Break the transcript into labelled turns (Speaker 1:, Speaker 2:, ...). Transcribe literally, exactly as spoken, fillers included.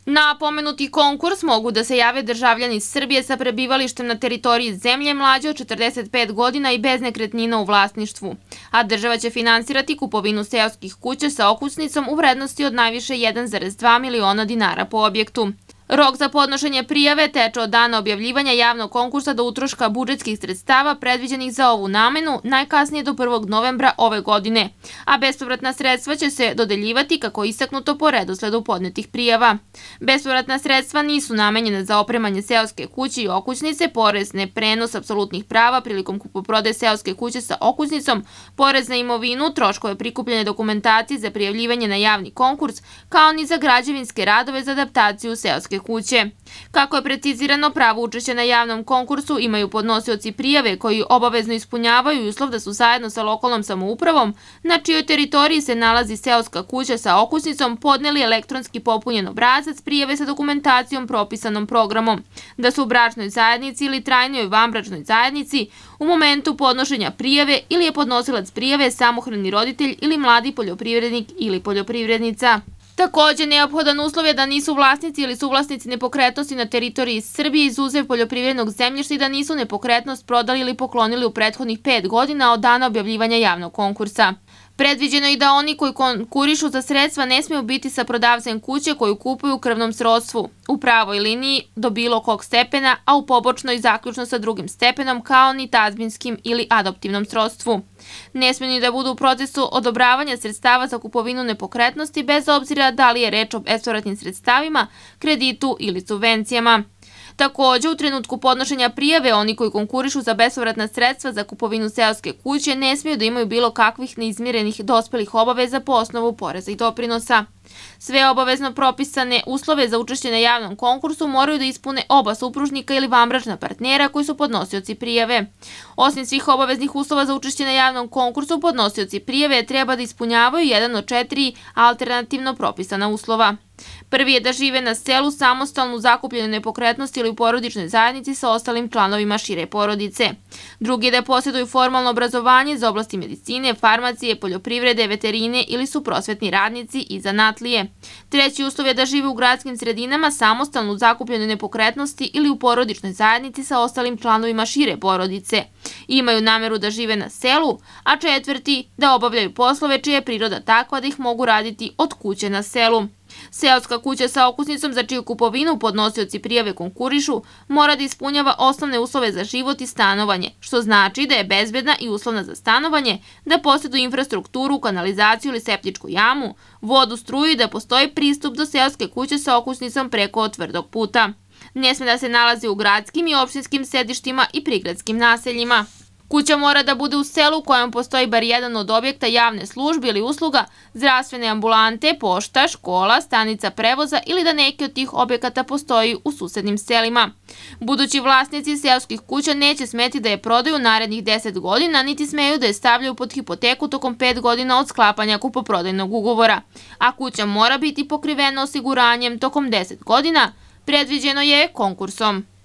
Speaker 1: Na pomenuti konkurs mogu da se jave državljani Srbije sa prebivalištem na teritoriji zemlje mlađe od četrdeset pet godina i bez nekretnina u vlasništvu, a država će finansirati kupovinu seoskih kuća sa okućnicom u vrednosti od najviše jedan zarez dva miliona dinara po objektu. Rok za podnošenje prijave teče od dana objavljivanja javnog konkursa do utroška budžetskih sredstava predviđenih za ovu namenu najkasnije do prvog novembra ove godine, a bespovratna sredstva će se dodeljivati kako istaknuto po redosledu podnetih prijava. Bespovratna sredstva nisu namenjene za opremanje seoske kuće i okućnice, porez na prenos apsolutnih prava prilikom kupoprodaje seoske kuće sa okućnicom, porez na imovinu, troškove prikupljene dokumentacije za prijavljivanje na javni konkurs, kao ni za građevinske radove za adaptaciju seoske kuće. Kako je precizirano, pravo učešća na javnom konkursu imaju podnosioci prijave koji obavezno ispunjavaju uslov da su zajedno sa lokalnom samoupravom, na čijoj teritoriji se nalazi seoska kuća sa okućnicom, podneli elektronski popunjen obrazac prijave sa dokumentacijom propisanom programom, da su u bračnoj zajednici ili trajnoj vanbračnoj zajednici u momentu podnošenja prijave ili je podnosilac prijave samohrani roditelj ili mladi poljoprivrednik ili poljoprivrednica. Takođe, neophodan uslov je da nisu vlasnici ili suvlasnici nepokretnosti na teritoriji Srbije izuzev poljoprivrednog zemljišta i da nisu nepokretnost prodali ili poklonili u prethodnih pet godina od dana objavljivanja javnog konkursa. Predviđeno je i da oni koji konkurišu za sredstva ne smiju biti sa prodavcem kuće koju kupuju u krvnom srodstvu, u pravoj liniji do bilo kog stepena, a u pobočnoj zaključno sa drugim stepenom, kao ni tazbinskim ili adoptivnom srodstvu. Ne smiju ni da budu u procesu odobravanja sredstava za kupovinu nepokretnosti bez obzira da li je reč o bespovratnim sredstavima, kreditu ili subvencijama. Takođe, u trenutku podnošenja prijave, oni koji konkurišu za bespovratna sredstva za kupovinu seoske kuće ne smiju da imaju bilo kakvih neizmirenih dospelih obaveza po osnovu poreza i doprinosa. Sve obavezno propisane uslove za učešće na javnom konkursu moraju da ispune oba supružnika ili vanbračna partnera koji su podnosioci prijave. Osim svih obaveznih uslova za učešće na javnom konkursu, podnosioci prijave treba da ispunjavaju jedan od četiri alternativno propisana uslova. Prvi je da žive na selu samostalno u zakupljenoj nepokretnosti ili u porodičnoj zajednici sa ostalim članovima šire porodice. Drugi je da posjeduju formalno obrazovanje iz oblasti medicine, farmacije, poljoprivrede, veterine ili su prosvetni radnici i zanatlije. Treći uslov je da žive u gradskim sredinama samostalno u zakupljenoj nepokretnosti ili u porodičnoj zajednici sa ostalim članovima šire porodice. Imaju nameru da žive na selu, a četvrti da obavljaju poslove čija je priroda takva da ih mogu raditi od kuće na selu. Seoska kuća sa okućnicom za čiju kupovinu podnosioci prijave konkurišu mora da ispunjava osnovne uslove za život i stanovanje, što znači da je bezbedna i uslovna za stanovanje, da posjeduje infrastrukturu, kanalizaciju ili septičku jamu, vodu, struju i da postoji pristup do seoske kuće sa okućnicom preko tvrdog puta. Ne sme da se nalazi u gradskim i opštinskim sedištima i prigradskim naseljima. Kuća mora da bude u selu u kojem postoji bar jedan od objekta javne službe ili usluga, zdravstvene ambulante, pošta, škola, stanica prevoza ili da neki od tih objekata postoji u susednim selima. Budući vlasnici seoskih kuća neće smeti da je prodaju narednih deset godina, niti smeju da je stavljaju pod hipoteku tokom pet godina od sklapanja kupoprodajnog ugovora, a kuća mora biti pokrivena osiguranjem tokom deset godina, predviđeno je konkursom.